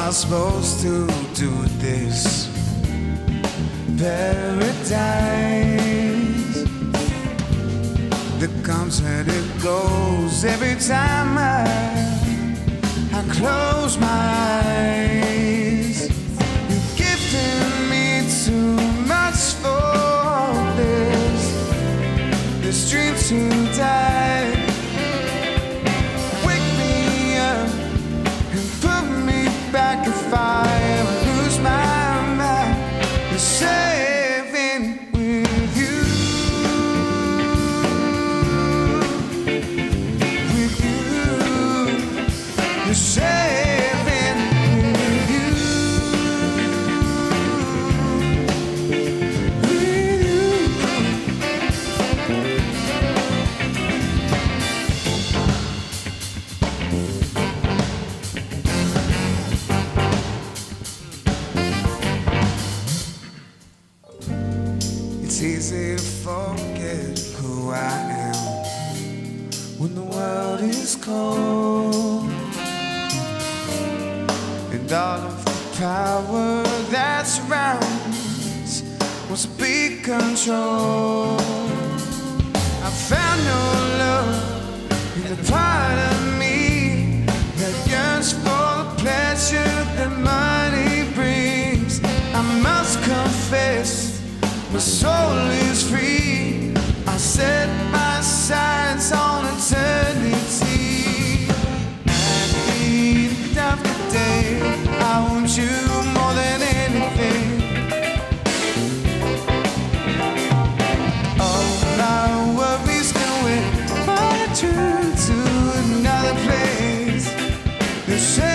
I supposed to do with this paradise that comes and it goes every time I close my eyes? You've given me too much for this dream to die. Wake me up and put me back if I ever lose my mind. You're saving with you, with you. You're saving with you, with you. It's easy to forget who I am when the world is cold, and all of the power that surrounds wants to be controlled. I found no love in the part of me that yearns for the pleasure that money brings. I must confess, my soul is free. I set my sights on eternity. At the end of the day, I want you more than anything. All my worries can wait, but I turn to another place. You say